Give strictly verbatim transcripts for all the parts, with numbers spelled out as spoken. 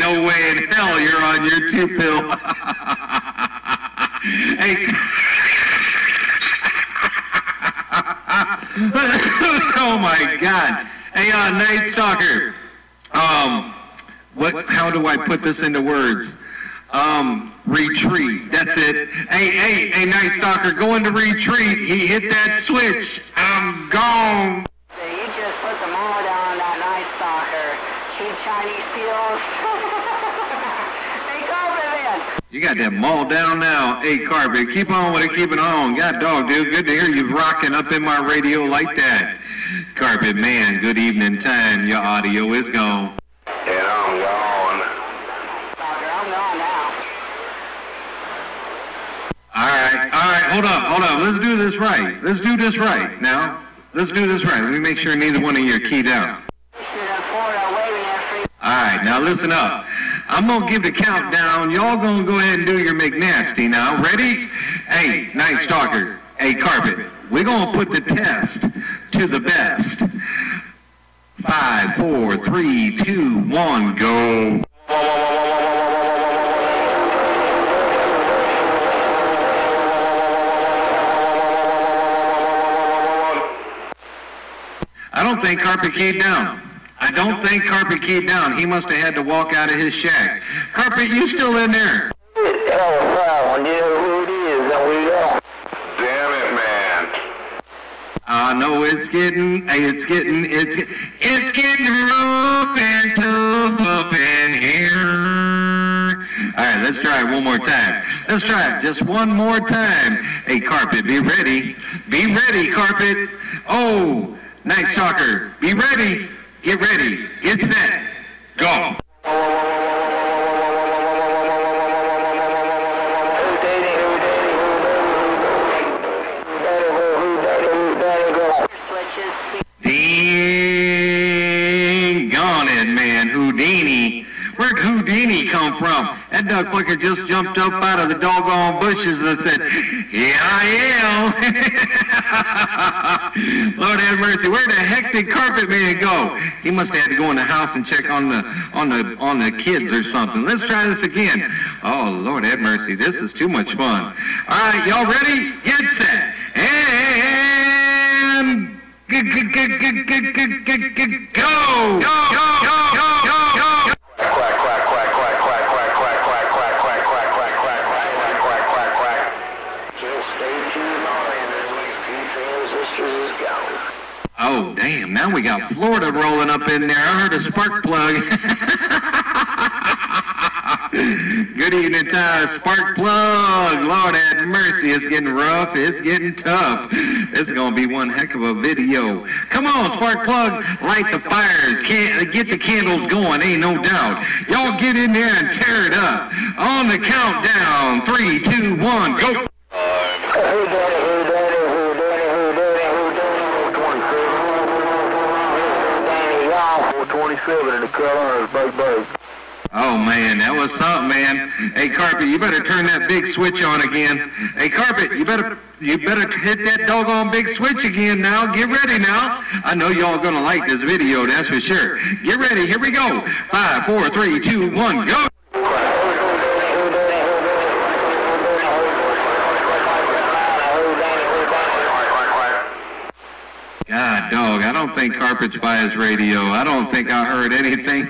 no way in hell you're on your two pill. Hey. Oh my God. Hey, uh, Night Stalker. Um, what? How do I put this into words? Um, retreat. That's it. Hey, hey, hey, Night Stalker, go into retreat. He hit that switch. I'm gone. You just put the mall down on that Night Stalker. Cheap Chinese pills. Hey, Carpet Man. You got that mall down now. Hey, Carpet, keep on with it, keep it on. God dog, dude, good to hear you rocking up in my radio like that. Carpet Man, good evening time. Your audio is gone. And I'm gone. Stalker, I'm gone now. All right, all right, hold up, hold up. Let's do this right. Let's do this right now. Let's do this right. Let me make sure neither one of you are keyed out. All right, now listen up. I'm going to give the countdown. Y'all going to go ahead and do your McNasty now. Ready? Hey, Night Stalker. Hey, Carpet. We're going to put the test to the best. Five, four, three, two, one, go. I don't think Carpet keyed down. I don't think Carpet keyed down. He must have had to walk out of his shack. Carpet, you still in there? Hell, you know who it is, and we go. Damn it, man. I know it's getting, it's getting, it's, it's getting rough and tough up in here. All right, let's try it one more time. Let's try it just one more time. Hey, Carpet, be ready. Be ready, Carpet. Oh, Night Stalker, be ready. Get ready. Get set. Go. Dang it, man. Houdini. Where'd Houdini come from? That duck flicker just jumped up out of the doggone bushes and said, "Here I am." Lord have mercy. Where the heck did Carpet Man go? He must have had to go in the house and check on the on the on the kids or something. Let's try this again. Oh, Lord have mercy. This is too much fun. All right, y'all ready? Get set. And go. Go. Go. Go. Go. Go. Oh, damn. Now we got Florida rolling up in there. I heard a spark plug. Good evening, Ty. Spark plug. Lord have mercy. It's getting rough. It's getting tough. It's going to be one heck of a video. Come on, spark plug. Light the fires. Can't, get the candles going. Ain't no doubt. Y'all get in there and tear it up. On the countdown. Three, two, one, go. twenty-seven in the Carolinas, big, big. Oh, man, that was something, man. Hey, Carpet, you better turn that big switch on again. Hey, Carpet, you better you better hit that doggone big switch again now. Get ready now. I know y'all gonna like this video, that's for sure. Get ready, here we go. Five, four, three, two, one, go. God, dog, I don't think Carpet's by his radio. I don't think I heard anything.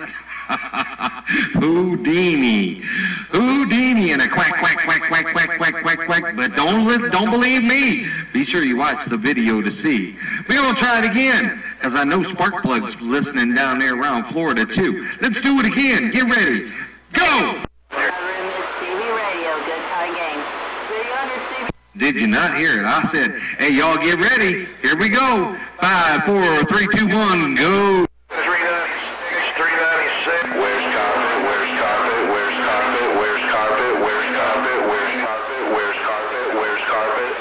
Houdini. Houdini and a quack, quack, quack, quack, quack, quack, quack, quack. But don't, li don't believe me. Be sure you watch the video to see. We're going to try it again, because I know Sparkplug's listening down there around Florida, too. Let's do it again. Get ready. Go! Did you not hear it? I said, hey, y'all get ready. Here we go. Five, four, three, two, one, go. three ninety-six. Where's carpet? Where's carpet? Where's carpet? Where's carpet? Where's carpet? Where's carpet? Where's carpet? Where's carpet?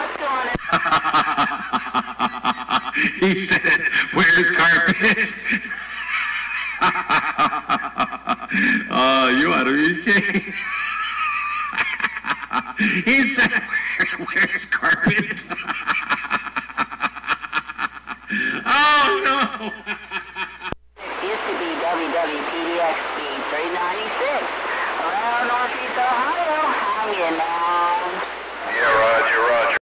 He said, where's carpet? Oh, you ought to be ashamed. He said, where's carpet? Oh, no. It used to be W W P D X speed, three in now.